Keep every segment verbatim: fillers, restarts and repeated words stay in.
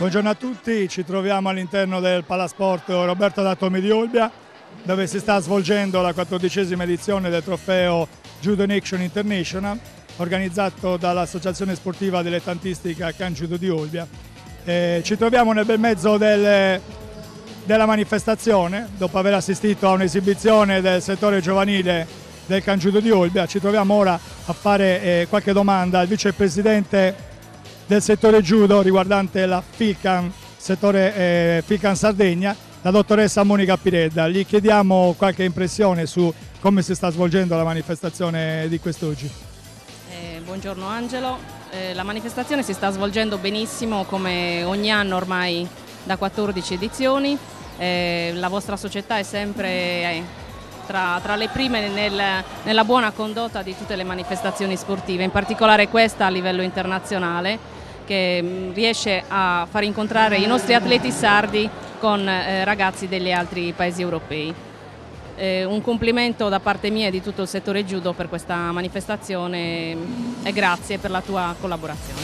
Buongiorno a tutti, ci troviamo all'interno del Palasport Roberto D'Attome di Olbia, dove si sta svolgendo la quattordicesima edizione del trofeo Judo in Action International, organizzato dall'Associazione Sportiva Dilettantistica Can Judo di Olbia. Eh, ci troviamo nel bel mezzo del, della manifestazione, dopo aver assistito a un'esibizione del settore giovanile del Can Judo di Olbia. Ci troviamo ora a fare eh, qualche domanda al vicepresidente del settore judo riguardante la Filcan, settore eh, Filcan Sardegna, la dottoressa Monica Piredda. Gli chiediamo qualche impressione su come si sta svolgendo la manifestazione di quest'oggi. Eh, buongiorno Angelo, eh, la manifestazione si sta svolgendo benissimo come ogni anno ormai da quattordici edizioni. Eh, la vostra società è sempre eh, tra, tra le prime nel, nella buona condotta di tutte le manifestazioni sportive, in particolare questa a livello internazionale, che riesce a far incontrare i nostri atleti sardi con eh, ragazzi degli altri paesi europei. Eh, un complimento da parte mia e di tutto il settore judo per questa manifestazione e grazie per la tua collaborazione.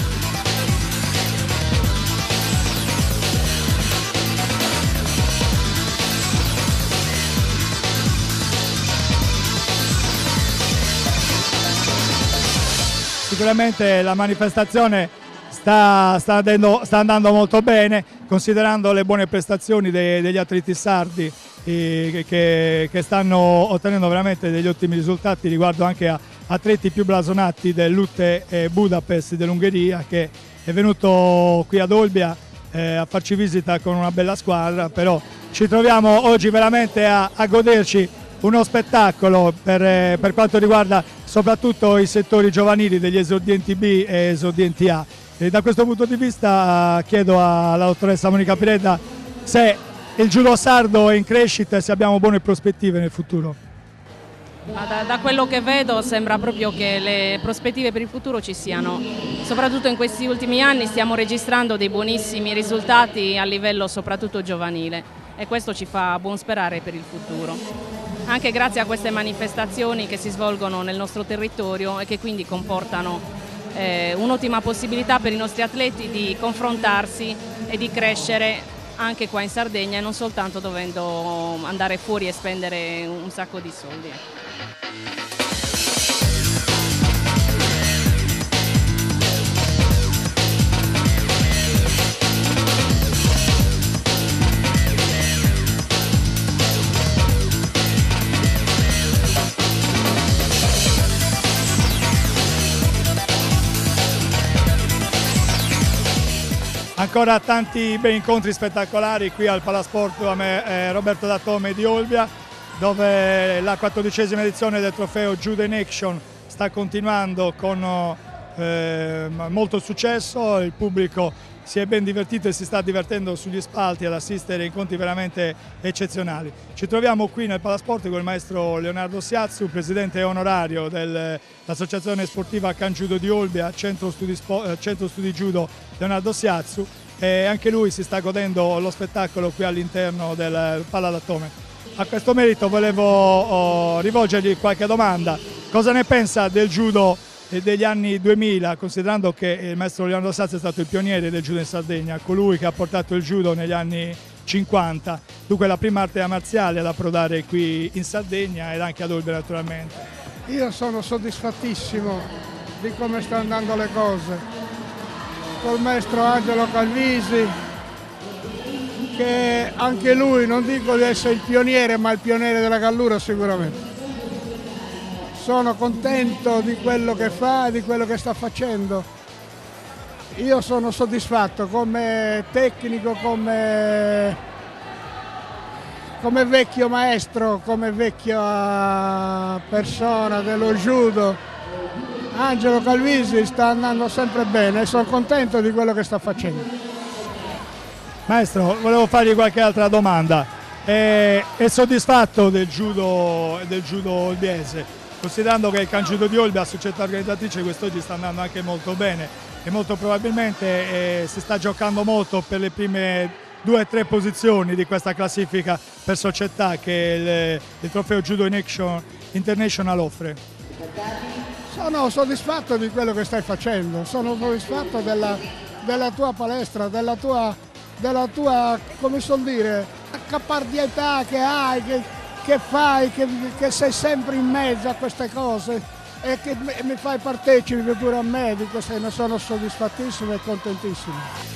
Sicuramente la manifestazione sta, sta, andando, sta andando molto bene, considerando le buone prestazioni dei, degli atleti sardi eh, che, che stanno ottenendo veramente degli ottimi risultati riguardo anche a atleti più blasonati dell'U T E Budapest dell'Ungheria, che è venuto qui ad Olbia eh, a farci visita con una bella squadra. Però ci troviamo oggi veramente a, a goderci uno spettacolo per, eh, per quanto riguarda soprattutto i settori giovanili degli esordienti B e esordienti A. E da questo punto di vista chiedo alla dottoressa Monica Piredda se il judo sardo è in crescita e se abbiamo buone prospettive nel futuro. Ma da, da quello che vedo sembra proprio che le prospettive per il futuro ci siano. Soprattutto in questi ultimi anni stiamo registrando dei buonissimi risultati a livello soprattutto giovanile e questo ci fa buon sperare per il futuro. Anche grazie a queste manifestazioni che si svolgono nel nostro territorio e che quindi comportano eh, un'ottima possibilità per i nostri atleti di confrontarsi e di crescere anche qua in Sardegna e non soltanto dovendo andare fuori e spendere un sacco di soldi. Ancora tanti bei incontri spettacolari qui al Palasport eh, Roberto D'Attome di Olbia, dove la quattordicesima edizione del trofeo Judo in Action sta continuando con eh, molto successo. Il pubblico si è ben divertito e si sta divertendo sugli spalti ad assistere a incontri veramente eccezionali. Ci troviamo qui nel Palasport con il maestro Leonardo Siazzu, presidente onorario dell'Associazione Sportiva Can Judo di Olbia, Centro Studi, Centro Studi Judo Leonardo Siazzu, e anche lui si sta godendo lo spettacolo qui all'interno del Pala D'Attome. A questo merito volevo oh, rivolgergli qualche domanda. Cosa ne pensa del judo degli anni duemila, considerando che il maestro Leonardo Siazzu è stato il pioniere del judo in Sardegna, colui che ha portato il judo negli anni cinquanta, dunque la prima arte marziale ad approdare qui in Sardegna ed anche ad Olbia naturalmente. Io sono soddisfattissimo di come stanno andando le cose col maestro Angelo Calvisi, che anche lui, non dico di essere il pioniere, ma il pioniere della Gallura sicuramente. Sono contento di quello che fa e di quello che sta facendo. Io sono soddisfatto come tecnico, come, come vecchio maestro, come vecchia persona dello judo. Angelo Calvisi sta andando sempre bene e sono contento di quello che sta facendo. Maestro, volevo fargli qualche altra domanda. È, è soddisfatto del judo, del judo olbiese? Considerando che il Can Judo di Olbia, società organizzatrice, quest'oggi sta andando anche molto bene e molto probabilmente eh, si sta giocando molto per le prime due o tre posizioni di questa classifica per società che il, il trofeo Judo in Action International offre. Sono soddisfatto di quello che stai facendo, sono soddisfatto della, della tua palestra, della tua, della tua, come so dire, caparbietà che hai, che, che fai, che, che sei sempre in mezzo a queste cose e che mi fai partecipe pure a me di queste, ne sono soddisfattissimo e contentissimo.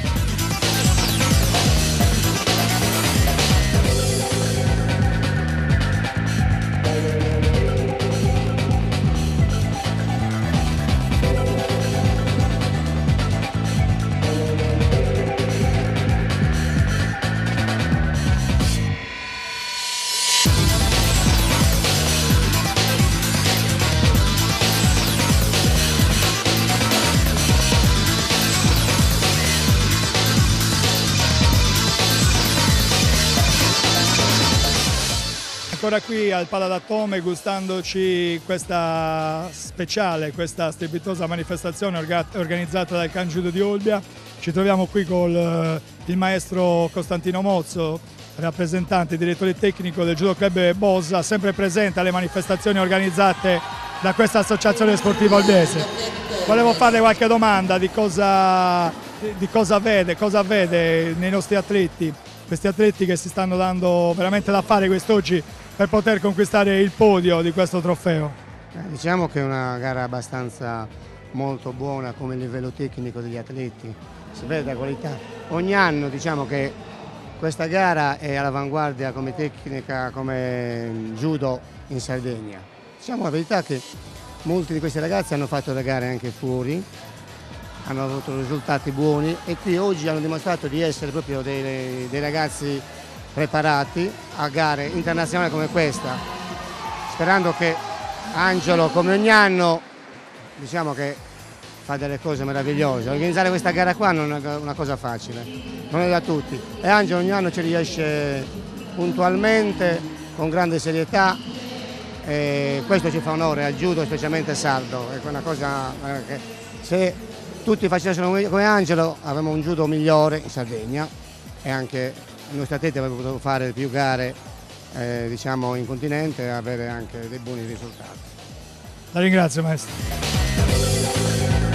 Ancora qui al Paladatome gustandoci questa speciale, questa strepitosa manifestazione organizzata dal Can Judo di Olbia. Ci troviamo qui con il maestro Costantino Mozzo, rappresentante, direttore tecnico del Judo Club Bossa, sempre presente alle manifestazioni organizzate da questa associazione sportiva olbiese. Volevo farle qualche domanda di cosa, di cosa vede, cosa vede nei nostri atleti, questi atleti che si stanno dando veramente da fare quest'oggi per poter conquistare il podio di questo trofeo. Eh, diciamo che è una gara abbastanza molto buona come livello tecnico degli atleti, si vede la qualità. Ogni anno diciamo che questa gara è all'avanguardia come tecnica, come judo in Sardegna. Diciamo la verità che molti di questi ragazzi hanno fatto le gare anche fuori, hanno avuto risultati buoni e qui oggi hanno dimostrato di essere proprio dei, dei ragazzi preparati a gare internazionali come questa, sperando che Angelo, come ogni anno, diciamo che fa delle cose meravigliose. Organizzare questa gara qua non è una cosa facile, non è da tutti e Angelo ogni anno ci riesce puntualmente, con grande serietà e questo ci fa onore al judo, specialmente sardo. È una cosa che se tutti facessero come Angelo avremmo un judo migliore in Sardegna e anche i nostri atleti avrebbero potuto fare più gare eh, diciamo in continente e avere anche dei buoni risultati. La ringrazio maestro.